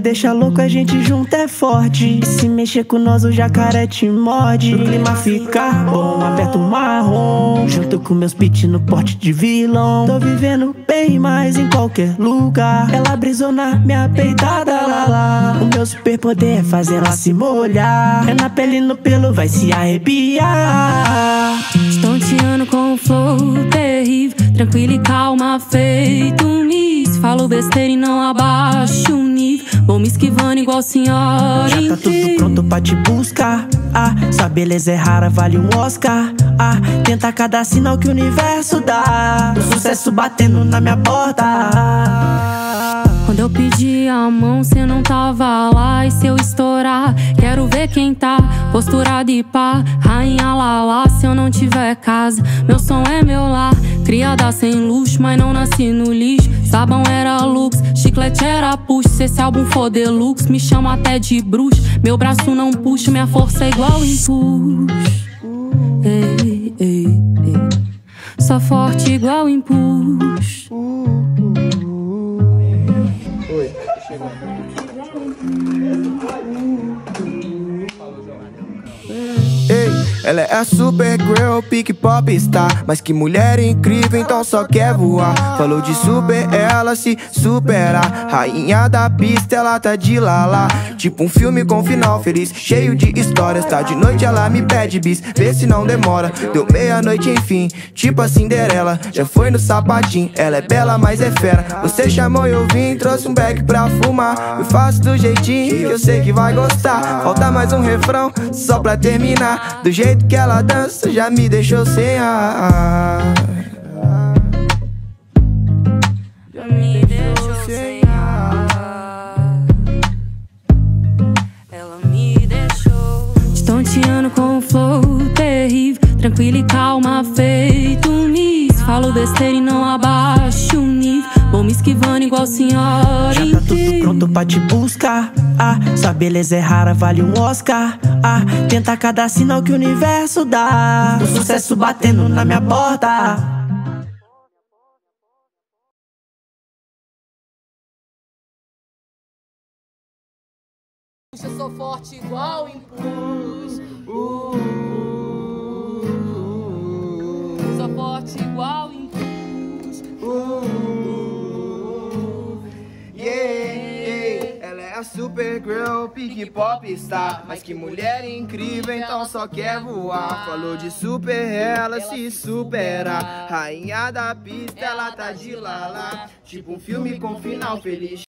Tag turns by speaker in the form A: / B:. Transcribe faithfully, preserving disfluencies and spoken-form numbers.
A: deixa louco, a gente junto é forte. E se mexer com nós, o jacaré te morde. O clima fica bom, aperta o marrom, junto com meus pit no porte de vilão. Tô vivendo bem mais em qualquer lugar. Ela brisou na minha peitada, lá, lá. O meu superpoder é fazer ela se molhar. É na pele, no pelo, vai se arrepiar.
B: Estonteando com um flow terrível, tranquilo e calma, feito um miss. Falo besteira e não abaixo o nível. Vou me esquivando igual senhora.
A: Já tá tudo pronto pra te buscar. Ah, sua beleza é rara, vale um Oscar. Ah, tenta cada sinal que o universo dá. O sucesso batendo na minha porta.
B: Quando eu pedi a mão, cê não tava lá. E se eu estourar, quero ver quem tá posturado e pá. Rainha Lala, se eu não tiver casa, meu som é meu lar. Criada sem luxo, mas não nasci no lixo. Sabão era lux, chiclete era push. Se esse álbum for deluxe, me chama até de bruxo. Meu braço não puxa, minha força é igual impulso. Ei, ei, ei. Só forte igual impulso.
C: Oi, chegou. Ei, ela é a super girl, pique pop star. Mas que mulher incrível, então só quer voar. Falou de super, ela se superar. Rainha da pista, ela tá de lala. Tipo um filme com final feliz, cheio de histórias. Tá de noite, ela me pede bis, vê se não demora. Deu meia-noite, enfim, tipo a Cinderela. Já foi no sapatinho, ela é bela, mas é fera. Você chamou e eu vim, trouxe um bag pra fumar. Eu faço do jeitinho que eu sei que vai gostar. Falta mais um refrão, só pra terminar. Do jeito que ela dança, já me deixou sem ar.
B: Já me deixou sem ar. Ela me deixou estonteando com um flow terrível, tranquilo e calma, feito um miss. Falo besteira e não abaixo o nível. Vou me esquivando igual senhora.
A: Já tá tudo pronto pra te buscar. Ah, sua beleza é rara, vale um Oscar. Ah, tenta cada sinal que o universo dá. O sucesso batendo na minha porta.
D: Eu sou forte igual impulso. Uh, uh, uh, uh. Sou forte igual impulso. Uh, uh, uh.
C: Yeah, ela é a super girl, pique pop star. Mas que mulher incrível, então só quer voar. Falou de super, ela se supera. Rainha da pista, ela tá de lala. Tipo um filme com final feliz.